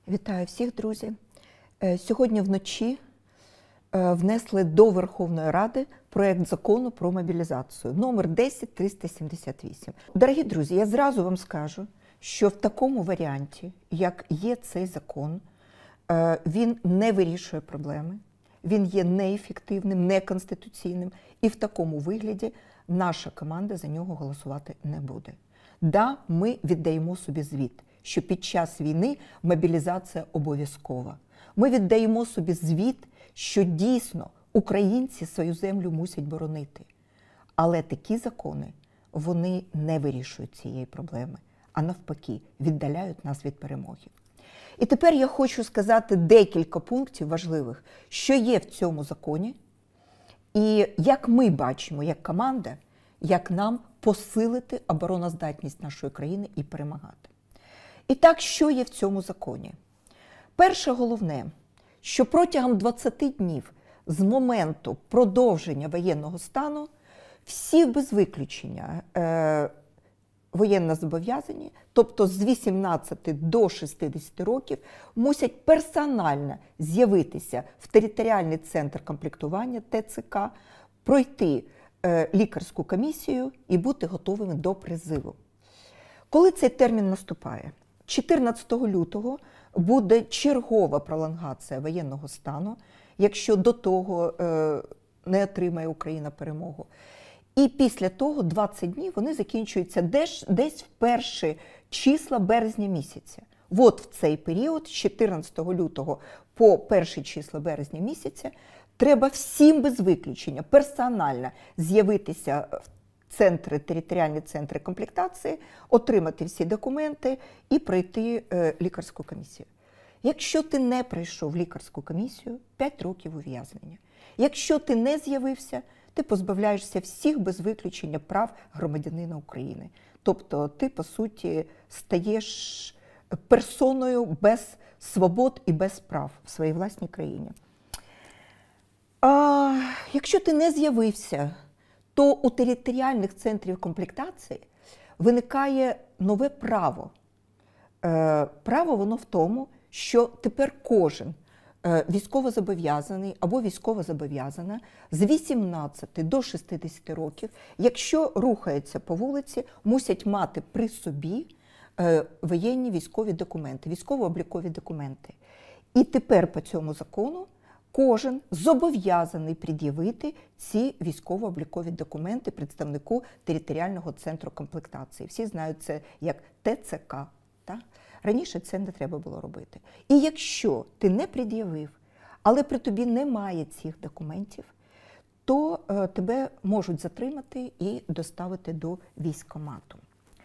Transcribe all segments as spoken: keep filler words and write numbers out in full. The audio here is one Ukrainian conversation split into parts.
Вітаю всіх, друзі! Сьогодні вночі внесли до Верховної Ради проект закону про мобілізацію номер десять триста сімдесят вісім. Дорогі друзі, я зразу вам скажу, що в такому варіанті, як є цей закон, він не вирішує проблеми, він є неефективним, неконституційним, і в такому вигляді наша команда за нього голосувати не буде. Да, ми віддаємо собі звіт, що під час війни мобілізація обов'язкова. Ми віддаємо собі звіт, що дійсно українці свою землю мусять боронити. Але такі закони, вони не вирішують цієї проблеми, а навпаки, віддаляють нас від перемоги. І тепер я хочу сказати декілька пунктів важливих, що є в цьому законі, і як ми бачимо, як команда, як нам посилити обороноздатність нашої країни і перемагати. І так, що є в цьому законі? Перше головне, що протягом двадцяти днів з моменту продовження воєнного стану всі без виключення е, воєннозобов'язані, тобто з вісімнадцяти до шістдесяти років, мусять персонально з'явитися в територіальний центр комплектування Т Ц К, пройти е, лікарську комісію і бути готовими до призиву. Коли цей термін наступає? чотирнадцятого лютого буде чергова пролонгація воєнного стану, якщо до того е, не отримає Україна перемогу. І після того двадцять днів вони закінчуються десь, десь в перші числа березня місяця. От в цей період, з чотирнадцятого лютого по перші числа березня місяця, треба всім без виключення персонально з'явитися в центри, територіальні центри комплектації, отримати всі документи і пройти е, лікарську комісію. Якщо ти не пройшов лікарську комісію, п'ять років ув'язнення. Якщо ти не з'явився, ти позбавляєшся всіх без виключення прав громадянина України. Тобто ти, по суті, стаєш персоною без свобод і без прав в своїй власній країні. А якщо ти не з'явився, то у територіальних центрів комплектації виникає нове право. Е, право воно в тому, що тепер кожен е, військовозобов'язаний або військовозобов'язана з вісімнадцяти до шістдесяти років, якщо рухається по вулиці, мусять мати при собі е, воєнні військові документи, військово-облікові документи. І тепер по цьому закону кожен зобов'язаний пред'явити ці військово-облікові документи представнику територіального центру комплектації. Всі знають це як Т Ц К. Так? Раніше це не треба було робити. І якщо ти не пред'явив, але при тобі немає цих документів, то е, тебе можуть затримати і доставити до військкомату.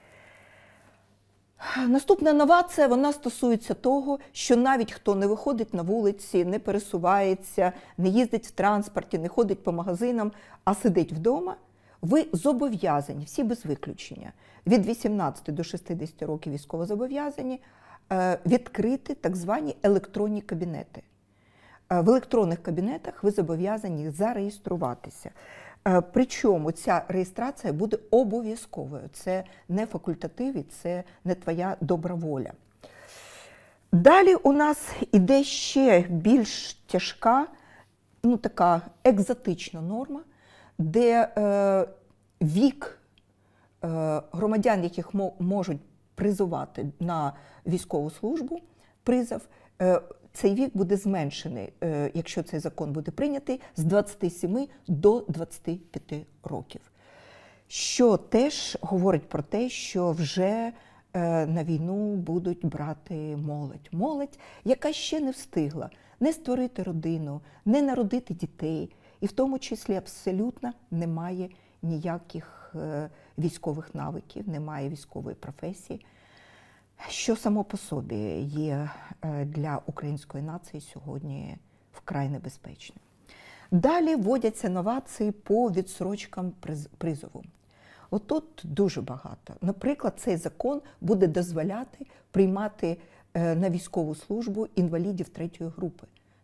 Наступна новація, вона стосується того, що навіть хто не виходить на вулиці, не пересувається, не їздить в транспорті, не ходить по магазинам, а сидить вдома, ви зобов'язані, всі без виключення, від вісімнадцяти до шістдесяти років військовозобов'язані, відкрити так звані електронні кабінети. В електронних кабінетах ви зобов'язані зареєструватися. Причому ця реєстрація буде обов'язковою. Це не факультатив, це не твоя добра воля. Далі у нас іде ще більш тяжка, ну така екзотична норма, де е, вік е, громадян, яких можуть призивати на військову службу, призов, е, цей вік буде зменшений, якщо цей закон буде прийнятий, з двадцяти семи до двадцяти п'яти років. Що теж говорить про те, що вже на війну будуть брати молодь. Молодь, яка ще не встигла не створити родину, не народити дітей, і в тому числі абсолютно немає ніяких військових навиків, немає військової професії, що само по собі є для української нації сьогодні вкрай небезпечним. Далі вводяться новації по відсрочкам призову. Отут дуже багато. Наприклад, цей закон буде дозволяти приймати на військову службу інвалідів третьої групи.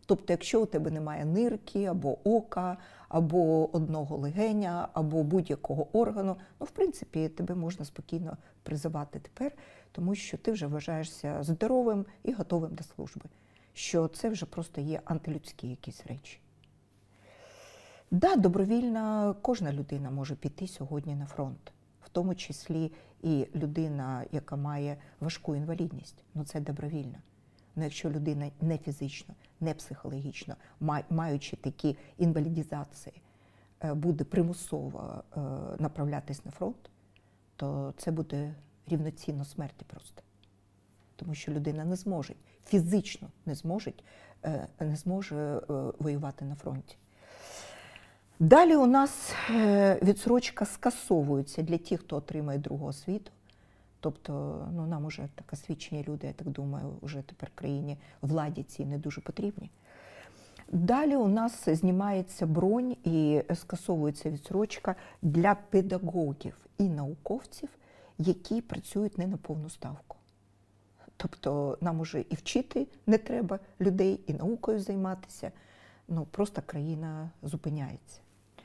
Тобто, якщо у тебе немає нирки, або ока, або одного легеня, або будь-якого органу, ну, в принципі, тебе можна спокійно призивати тепер, тому що ти вже вважаєшся здоровим і готовим до служби. Що це вже просто є антилюдські якісь речі. Да, добровільно кожна людина може піти сьогодні на фронт, в тому числі і людина, яка має важку інвалідність. Ну це добровільно. Ну якщо людина не фізично, не психологічно, маючи такі інвалідізації, буде примусово направлятись на фронт, то це буде рівноцінно смерті просто. Тому що людина не зможе, фізично не зможе, не зможе воювати на фронті. Далі у нас відсрочка скасовується для тих, хто отримає другу освіту. Тобто, ну, нам уже так освічені люди, я так думаю, вже тепер в країні владі ці не дуже потрібні. Далі у нас знімається бронь і скасовується відсрочка для педагогів і науковців, які працюють не на повну ставку. Тобто нам уже і вчити не треба людей, і наукою займатися. Ну, просто країна зупиняється.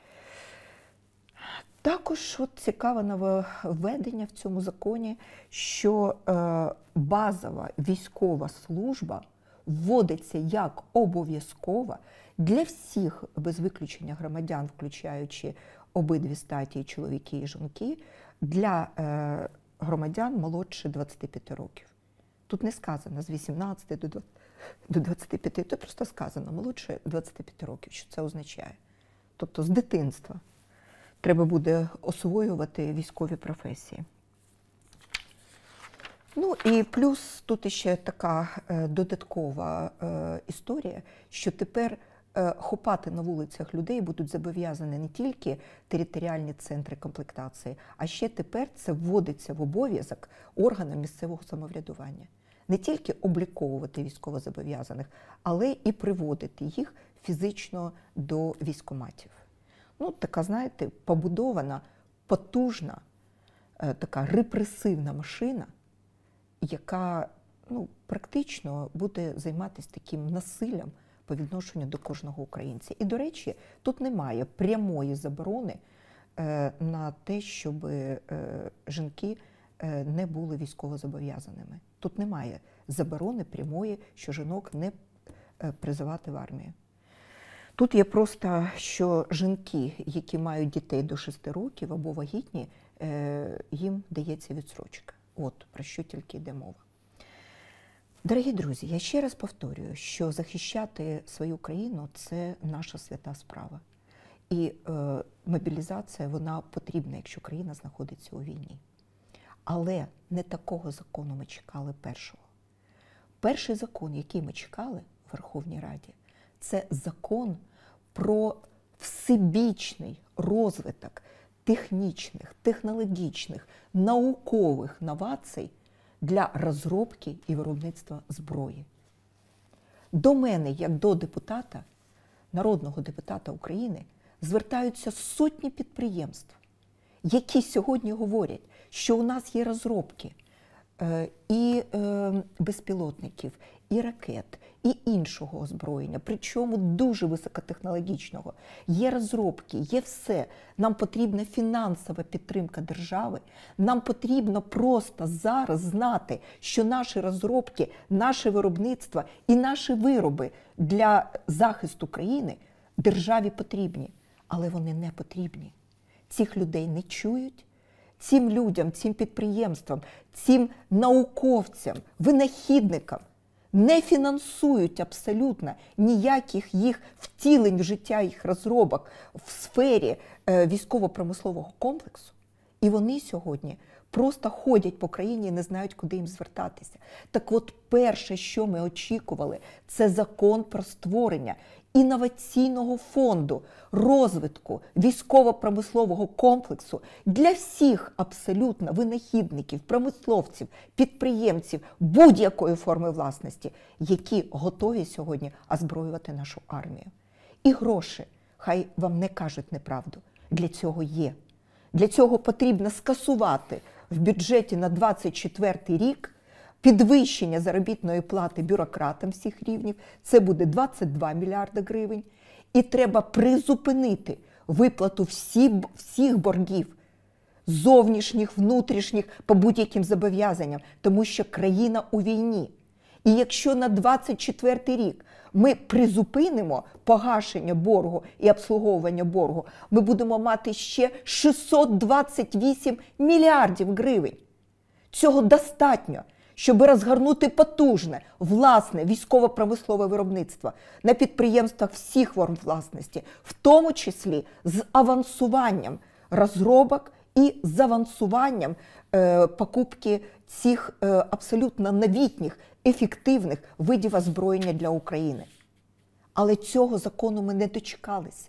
Також от цікаве нововведення в цьому законі, що е, базова військова служба вводиться як обов'язкова для всіх, без виключення громадян, включаючи обидві статі, чоловіки і жінки, для е, громадян молодше двадцяти п'яти років. Тут не сказано з вісімнадцяти до двадцяти п'яти, тут просто сказано молодше двадцяти п'яти років. Що це означає? Тобто з дитинства треба буде освоювати військові професії. Ну і плюс тут ще така е, додаткова е, історія, що тепер е, хопати на вулицях людей будуть зобов'язані не тільки територіальні центри комплектації, а ще тепер це вводиться в обов'язок органам місцевого самоврядування. Не тільки обліковувати військовозобов'язаних, але і приводити їх фізично до військкоматів. Ну, така, знаєте, побудована, потужна, така репресивна машина, яка, ну, практично буде займатися таким насиллям по відношенню до кожного українця. І, до речі, тут немає прямої заборони е, на те, щоб е, жінки е, не були військовозобов'язаними. Тут немає заборони прямої, що жінок не е, призивати в армію. Тут є просто, що жінки, які мають дітей до шести років або вагітні, е, їм дається відстрочка. От, про що тільки йде мова. Дорогі друзі, я ще раз повторюю, що захищати свою країну – це наша свята справа. І е, мобілізація, вона потрібна, якщо країна знаходиться у війні. Але не такого закону ми чекали першого. Перший закон, який ми чекали в Верховній Раді, це закон про всебічний розвиток технічних, технологічних, наукових новацій для розробки і виробництва зброї. До мене, як до депутата, народного депутата України, звертаються сотні підприємств, які сьогодні говорять, що у нас є розробки е, і е, безпілотників, і ракет, і іншого озброєння, причому дуже високотехнологічного. Є розробки, є все. Нам потрібна фінансова підтримка держави. Нам потрібно просто зараз знати, що наші розробки, наше виробництво і наші вироби для захисту країни державі потрібні. Але вони не потрібні. Цих людей не чують. Цим людям, цим підприємствам, цим науковцям, винахідникам не фінансують абсолютно ніяких їх втілень в життя, їх розробок в сфері е, військово-промислового комплексу. І вони сьогодні просто ходять по країні і не знають, куди їм звертатися. Так от перше, що ми очікували, це закон про створення інноваційного фонду розвитку військово-промислового комплексу для всіх абсолютно винахідників, промисловців, підприємців будь-якої форми власності, які готові сьогодні озброювати нашу армію. І гроші, хай вам не кажуть неправду, для цього є. Для цього потрібно скасувати в бюджеті на двадцять четвертий рік підвищення заробітної плати бюрократам всіх рівнів, це буде двадцять два мільярди гривень. І треба призупинити виплату всі, всіх боргів, зовнішніх, внутрішніх, по будь-яким зобов'язанням, тому що країна у війні. І якщо на двадцять четвертий рік ми призупинимо погашення боргу і обслуговування боргу, ми будемо мати ще шістсот двадцять вісім мільярдів гривень. Цього достатньо, щоб розгорнути потужне, власне, військово-промислове виробництво на підприємствах всіх форм власності, в тому числі з авансуванням розробок і з авансуванням е, покупки цих е, абсолютно новітніх, ефективних видів озброєння для України. Але цього закону ми не дочекалися.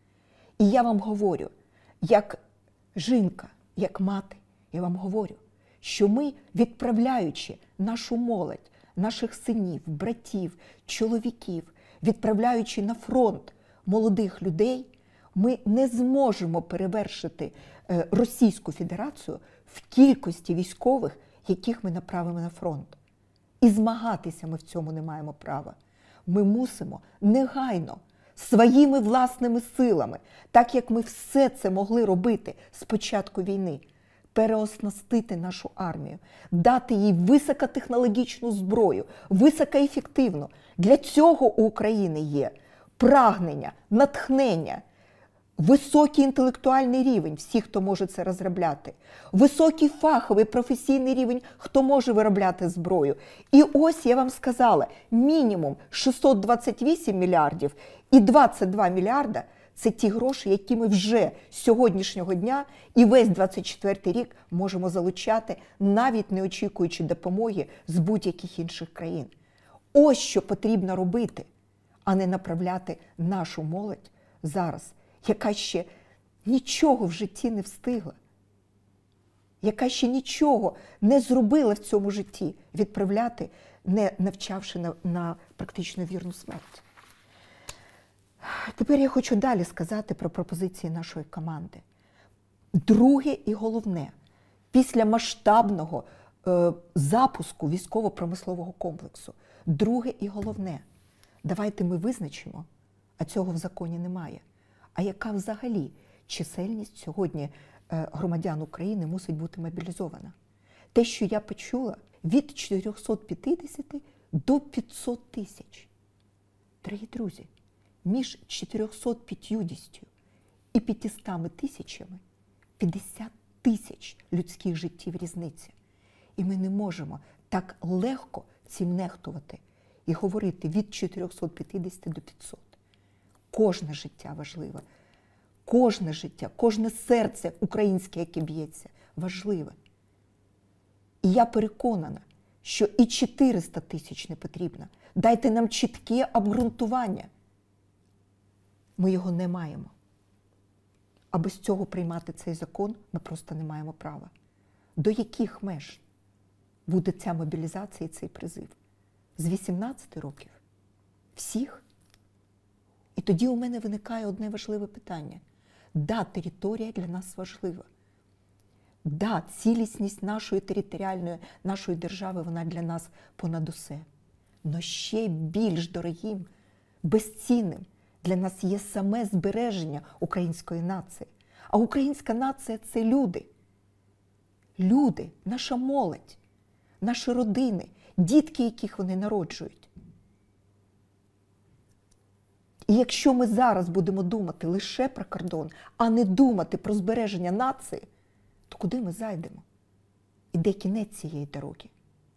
І я вам говорю, як жінка, як мати, я вам говорю, що ми, відправляючи нашу молодь, наших синів, братів, чоловіків, відправляючи на фронт молодих людей, ми не зможемо перевершити Російську Федерацію в кількості військових, яких ми направимо на фронт. І змагатися ми в цьому не маємо права. Ми мусимо негайно, своїми власними силами, так як ми все це могли робити з початку війни, переоснастити нашу армію, дати їй високотехнологічну зброю, високоефективну. Для цього у України є прагнення, натхнення, високий інтелектуальний рівень всіх, хто може це розробляти, високий фаховий професійний рівень, хто може виробляти зброю. І ось я вам сказала, мінімум шістсот двадцять вісім мільярдів і двадцять два мільярда – це ті гроші, які ми вже з сьогоднішнього дня і весь двадцять четвертий рік можемо залучати, навіть не очікуючи допомоги з будь-яких інших країн. Ось що потрібно робити, а не направляти нашу молодь зараз, яка ще нічого в житті не встигла, яка ще нічого не зробила в цьому житті, відправляти, не навчавши на, на практично вірну смерть. Тепер я хочу далі сказати про пропозиції нашої команди. Друге і головне, після масштабного е, запуску військово-промислового комплексу, друге і головне, давайте ми визначимо, а цього в законі немає, а яка взагалі чисельність сьогодні е, громадян України мусить бути мобілізована. Те, що я почула, від чотирьохсот п'ятдесяти до п'ятсот тисяч. Дорогі друзі, між чотирьохсот п'ятдесятью і п'ятистами тисячами п'ятдесят тисяч людських життів різниця. І ми не можемо так легко цим нехтувати і говорити від чотирьохсот п'ятдесяти до п'ятсот. Кожне життя важливе. Кожне життя, кожне серце українське, яке б'ється, важливе. І я переконана, що і чотириста тисяч не потрібно. Дайте нам чітке обґрунтування. Ми його не маємо. А без цього приймати цей закон ми просто не маємо права. До яких меж буде ця мобілізація і цей призив? З вісімнадцяти років? Всіх? І тоді у мене виникає одне важливе питання. Да, територія для нас важлива. Да, цілісність нашої територіальної, нашої держави, вона для нас понад усе. Но ще більш дорогим, безцінним для нас є саме збереження української нації. А українська нація – це люди. Люди, наша молодь, наші родини, дітки, яких вони народжують. І якщо ми зараз будемо думати лише про кордон, а не думати про збереження нації, то куди ми зайдемо? І де кінець цієї дороги?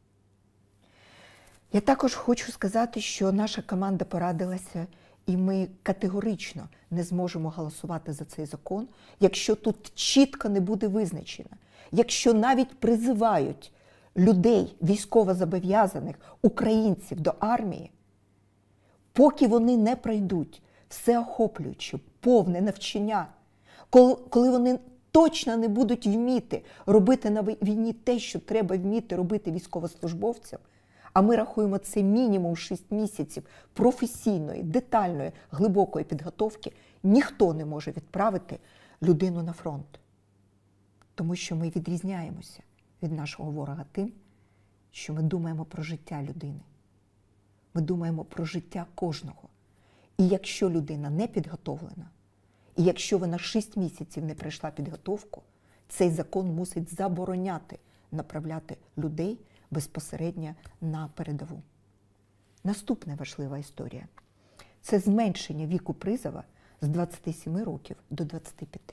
Я також хочу сказати, що наша команда порадилася, і ми категорично не зможемо голосувати за цей закон, якщо тут чітко не буде визначено, якщо навіть призивають людей, військовозобов'язаних, українців до армії, поки вони не пройдуть всеохоплююче, повне навчання, коли, коли вони точно не будуть вміти робити на війні те, що треба вміти робити військовослужбовцям, а ми рахуємо це мінімум шість місяців професійної, детальної, глибокої підготовки, ніхто не може відправити людину на фронт. Тому що ми відрізняємося від нашого ворога тим, що ми думаємо про життя людини. Ми думаємо про життя кожного. І якщо людина не підготовлена, і якщо вона шість місяців не пройшла підготовку, цей закон мусить забороняти направляти людей безпосередньо на передову. Наступна важлива історія – це зменшення віку призову з двадцяти семи років до двадцяти п'яти.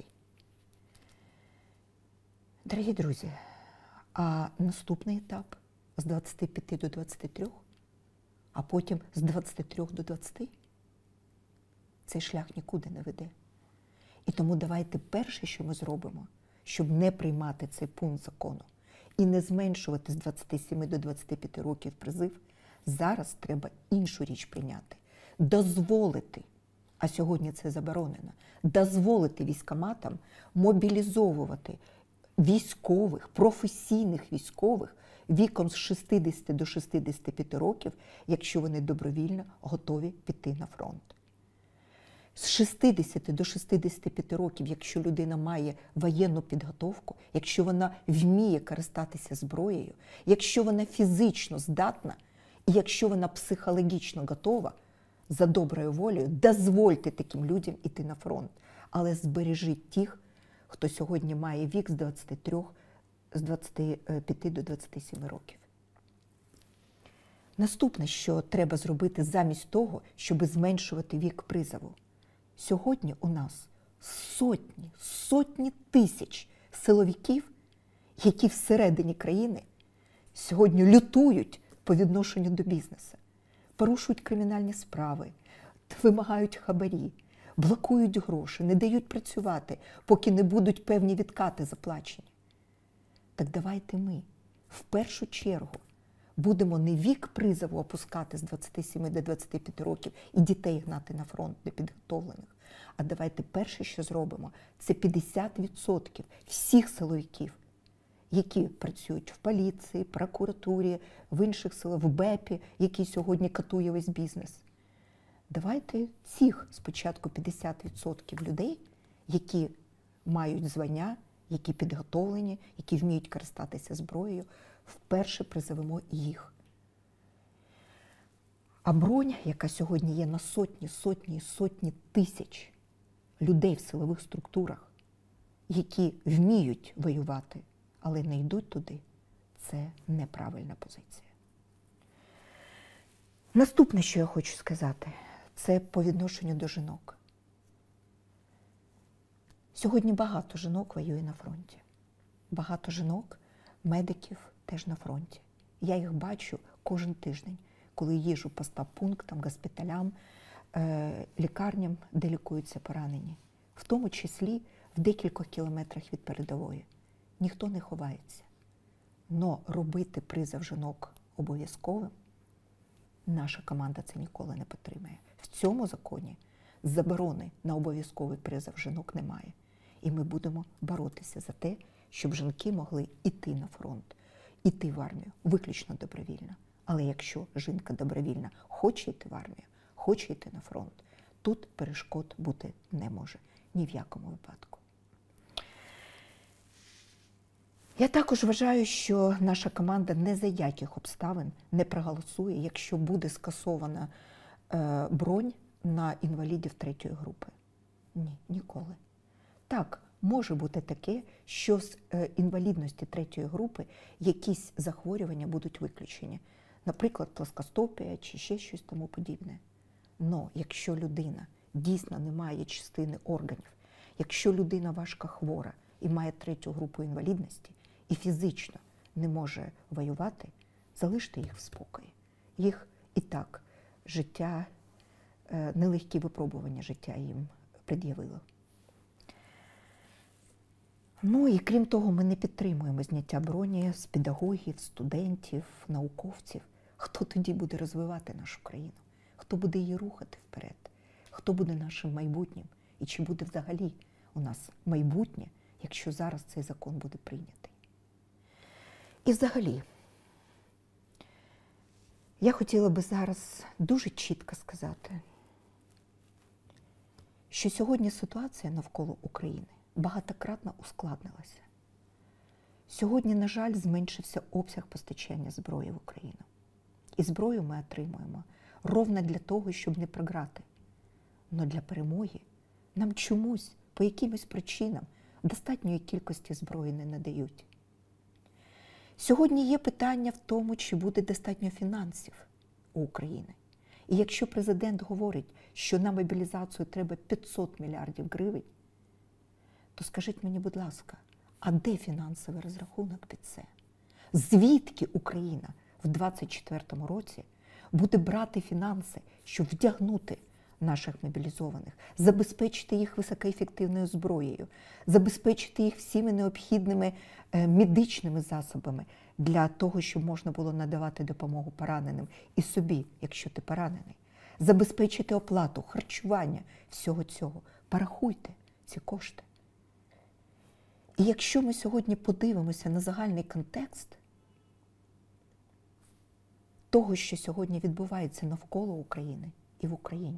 Дорогі друзі, а наступний етап з двадцяти п'яти до двадцяти трьох, а потім з двадцяти трьох до двадцяти? Цей шлях нікуди не веде. І тому давайте перше, що ми зробимо, щоб не приймати цей пункт закону і не зменшувати з двадцяти семи до двадцяти п'яти років призив, зараз треба іншу річ прийняти. Дозволити, а сьогодні це заборонено, дозволити військкоматам мобілізовувати військових, професійних військових віком з шістдесяти до шістдесяти п'яти років, якщо вони добровільно готові піти на фронт. З шістдесяти до шістдесяти п'яти років, якщо людина має воєнну підготовку, якщо вона вміє користатися зброєю, якщо вона фізично здатна і якщо вона психологічно готова, за доброю волею, дозвольте таким людям іти на фронт. Але збережіть тих, хто сьогодні має вік з двадцяти трьох, з двадцяти п'яти до двадцяти семи років. Наступне, що треба зробити замість того, щоб зменшувати вік призову. Сьогодні у нас сотні, сотні тисяч силовиків, які всередині країни сьогодні лютують по відношенню до бізнесу, порушують кримінальні справи, вимагають хабарі, блокують гроші, не дають працювати, поки не будуть певні відкати заплачені. Так давайте ми в першу чергу будемо не вік призову опускати з двадцяти семи до двадцяти п'яти років і дітей гнати на фронт непідготовлених, а давайте перше, що зробимо, це п'ятдесят відсотків всіх силовиків, які працюють в поліції, прокуратурі, в інших силах, в БЕПі, який сьогодні катує весь бізнес. Давайте цих спочатку п'ятдесят відсотків людей, які мають звання, які підготовлені, які вміють користатися зброєю, вперше призовемо їх. А бронь, яка сьогодні є на сотні, сотні, сотні тисяч людей в силових структурах, які вміють воювати, але не йдуть туди, це неправильна позиція. Наступне, що я хочу сказати, це по відношенню до жінок. Сьогодні багато жінок воює на фронті. Багато жінок, медиків теж на фронті. Я їх бачу кожен тиждень, коли їжджу по стаб-пунктам, госпіталям, лікарням, де лікуються поранені. В тому числі в декількох кілометрах від передової. Ніхто не ховається. Но робити призов жінок обов'язковим наша команда це ніколи не підтримує. В цьому законі заборони на обов'язковий призов жінок немає. І ми будемо боротися за те, щоб жінки могли йти на фронт, йти в армію, виключно добровільно. Але якщо жінка добровільно хоче йти в армію, хоче йти на фронт, тут перешкод бути не може. Ні в якому випадку. Я також вважаю, що наша команда не за яких обставин не проголосує, якщо буде скасована е, бронь на інвалідів третьої групи. Ні, ніколи. Так, може бути таке, що з е, інвалідності третьої групи якісь захворювання будуть виключені. Наприклад, плоскостопія чи ще щось тому подібне. Но якщо людина дійсно не має частини органів, якщо людина важко хвора і має третю групу інвалідності, і фізично не може воювати, залиште їх в спокої. Їх і так життя, нелегкі випробування життя їм пред'явило. Ну і крім того, ми не підтримуємо зняття броні з педагогів, студентів, науковців. Хто тоді буде розвивати нашу країну? Хто буде її рухати вперед? Хто буде нашим майбутнім? І чи буде взагалі у нас майбутнє, якщо зараз цей закон буде прийнятий? І взагалі, я хотіла би зараз дуже чітко сказати, що сьогодні ситуація навколо України багатократно ускладнилася. Сьогодні, на жаль, зменшився обсяг постачання зброї в Україну. І зброю ми отримуємо ровно для того, щоб не програти. Но для перемоги нам чомусь, по якимось причинам, достатньої кількості зброї не надають. Сьогодні є питання в тому, чи буде достатньо фінансів у України. І якщо президент говорить, що на мобілізацію треба п'ятсот мільярдів гривень, то скажіть мені, будь ласка, а де фінансовий розрахунок під це? Звідки Україна в двадцять четвертому році буде брати фінанси, щоб вдягнути наших мобілізованих, забезпечити їх високоефективною зброєю, забезпечити їх всіми необхідними медичними засобами для того, щоб можна було надавати допомогу пораненим і собі, якщо ти поранений, забезпечити оплату, харчування, всього цього. Порахуйте ці кошти. І якщо ми сьогодні подивимося на загальний контекст того, що сьогодні відбувається навколо України і в Україні,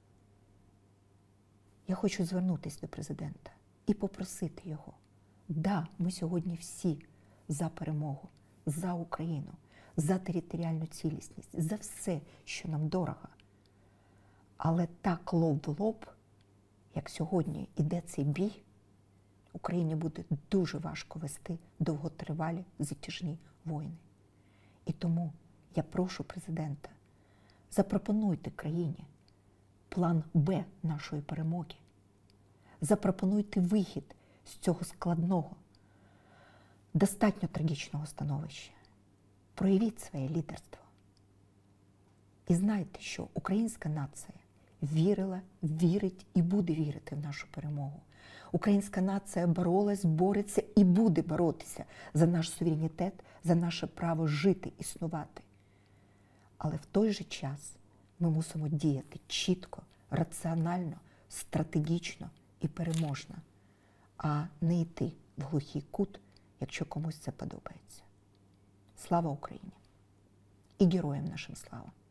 я хочу звернутися до президента і попросити його. Да, ми сьогодні всі за перемогу, за Україну, за територіальну цілісність, за все, що нам дорого. Але так лоб в лоб, як сьогодні іде цей бій, Україні буде дуже важко вести довготривалі затяжні війни. І тому я прошу президента, запропонуйте країні план Б нашої перемоги. Запропонуйте вихід з цього складного, достатньо трагічного становища. Проявіть своє лідерство. І знайте, що українська нація вірила, вірить і буде вірити в нашу перемогу. Українська нація боролась, бореться і буде боротися за наш суверенітет, за наше право жити, існувати. Але в той же час ми мусимо діяти чітко, раціонально, стратегічно і переможно, а не йти в глухий кут, якщо комусь це подобається. Слава Україні! І героям нашим слава!